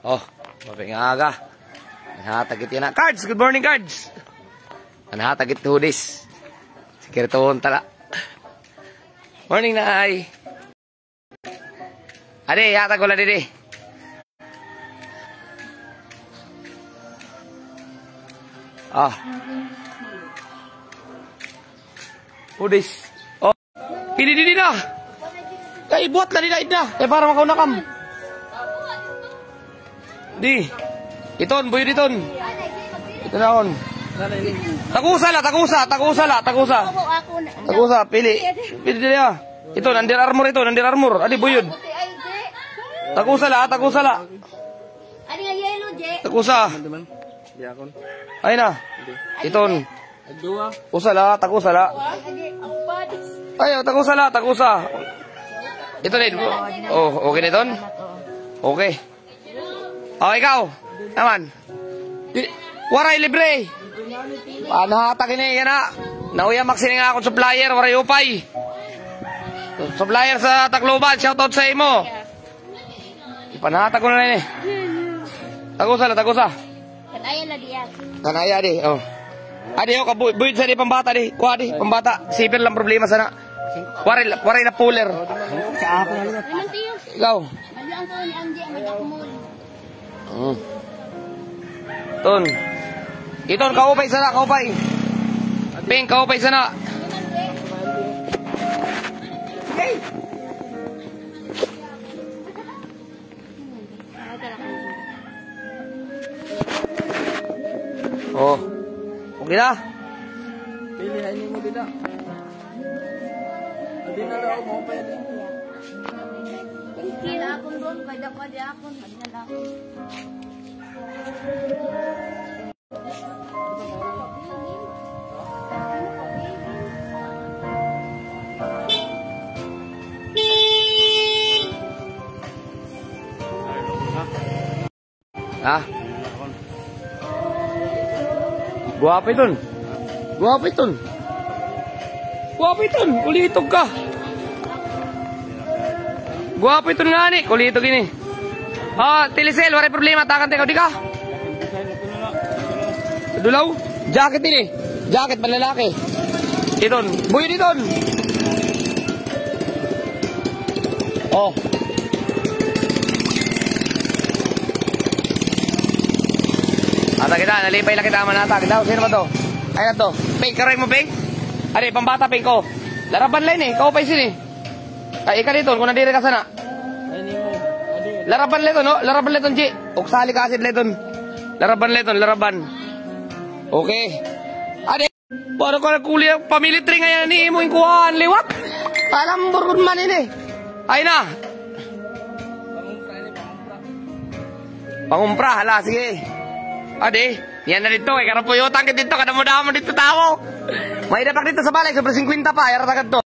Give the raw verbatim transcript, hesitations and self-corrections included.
Oh, maping aga. Anhatagit yan na. Cards! Good morning, Cards! Anhatagit hudis. Sikirtoon tala. Morning, Nay. Ade, yata ko lang didi. Ah. Hudis. Oh. Pili didi na. Kaya ibuat na didi na. Kaya para makaunakam. Di. Iton, buyo diton. Ito na on. Tagusa la, tagusa, tagusa la, tagusa. Tagusa, pili. Pili dia. Ito, Under Armour ito, Under Armour. Adi buyod. Tagusa la, tagusa la. Adi nga yellow, Je. Tagusa. Ay na. Iton. Usala, tagusa la. Ay, tagusa la, tagusa. Ito din. Oh, okay na iton? Okay. Oh, ikaw. Naman. Waray libre. Panahatag ini yan na. Nauya maksini nga akong supplier, waray upay. Supplier sa Tacloban, shoutout sa imo. Panahatag ko na rin eh. Tagusa la, tagusa. Kanaya na diyan. Kanaya di, oh. Adi oh, kabuyod sa di pambata di. Kuha di, pambata. Sipir lang problema sana. Waray, waray na puller. Ikaw. Malang ko ni Andy ang dakmol. Hmm. Ton. Iton, kaupay sana, kaupay. Ping, kaupay sana. Hey! Oh. Okay na? Pilihan mo dila. Hindi na lang mo pa yan. Kila akong doon, pwede ko di akong. Hindi na lang. Ha? Guwapo iton. Guwapo iton. Guwapo iton. Kulitog ka. Guwapo iton nga ni. Kulitog ini. Oh, Tilisel, waray problema. Takan teka, di ka? Dulaw? Jacket ini. Jacket panlalaki. Iton. Buyo diton. Oh. Ata kita, nalipay lang kita manata. Kita, sino ba to? Ay na to. Pink, karoy mo, Pink? Adi, pambata, Pink ko. Laraban lang eh. Kaupay sin eh. Ay, ika dito. Kung nadiri ka sana. Laraban leton, no? Laraban leton, G. Uksali ka asid leton. Laraban leton, laraban. Okay. Adi, paano ko nagkuli ang pamilitri ngayon ni mo yung kuhaan, liwak? Alam mo man ini. Ay na. Pangumpra, hala, sige. Ade, yan na dito, eh, karapuyotang ka dito, kada mo damo dito tao. May dapak dito sa balay, sobre fifty pa, yarata ka to.